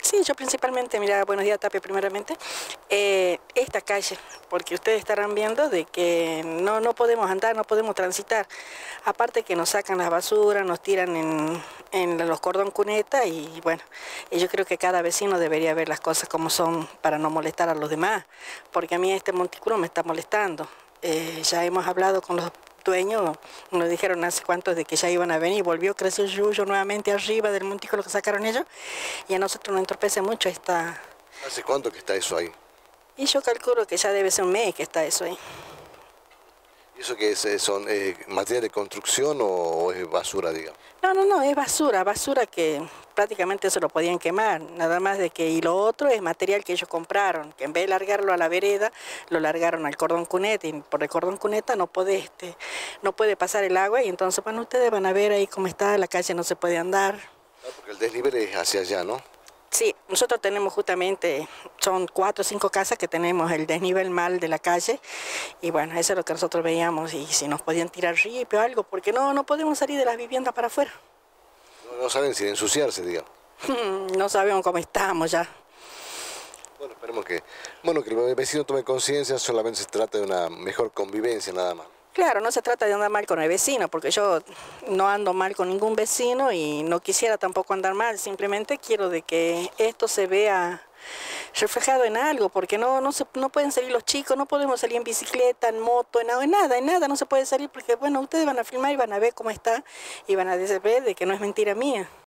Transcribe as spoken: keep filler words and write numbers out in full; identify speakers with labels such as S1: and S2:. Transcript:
S1: Sí, yo principalmente, mira, buenos días, Tapia, primeramente, eh, esta calle, porque ustedes estarán viendo de que no, no podemos andar, no podemos transitar, aparte que nos sacan las basuras, nos tiran en, en los cordón cuneta y bueno, y yo creo que cada vecino debería ver las cosas como son para no molestar a los demás, porque a mí este montículo me está molestando. Eh, ya hemos hablado con los dueños, nos dijeron hace cuánto de que ya iban a venir, volvió, creció el yuyo nuevamente arriba del montículo que sacaron ellos, y a nosotros nos entorpece mucho esta...
S2: ¿Hace cuánto que está eso ahí?
S1: Y yo calculo que ya debe ser un mes que está eso ahí.
S2: ¿Y eso qué es? eh, ¿Son eh, material de construcción o, o es basura, digamos?
S1: No, no, no, es basura, basura que prácticamente se lo podían quemar, nada más de que, y lo otro es material que ellos compraron, que en vez de largarlo a la vereda, lo largaron al cordón cuneta, y por el cordón cuneta no puede, este, no puede pasar el agua, y entonces, bueno, ustedes van a ver ahí cómo está, la calle no se puede andar.
S2: Ah, porque el desnivel es hacia allá, ¿no?
S1: Sí, nosotros tenemos justamente, son cuatro o cinco casas que tenemos el desnivel mal de la calle y bueno, eso es lo que nosotros veíamos y si nos podían tirar ripio o algo, porque no, no podemos salir de las viviendas para afuera.
S2: No, no saben si ensuciarse, digamos.
S1: No sabemos cómo estamos ya.
S2: Bueno, esperemos que, bueno, que el vecino tome conciencia, solamente se trata de una mejor convivencia nada más.
S1: Claro, no se trata de andar mal con el vecino, porque yo no ando mal con ningún vecino y no quisiera tampoco andar mal, simplemente quiero de que esto se vea reflejado en algo, porque no, no, se, no pueden salir los chicos, no podemos salir en bicicleta, en moto, en nada, en nada, en nada, no se puede salir porque, bueno, ustedes van a filmar y van a ver cómo está y van a ver de que no es mentira mía.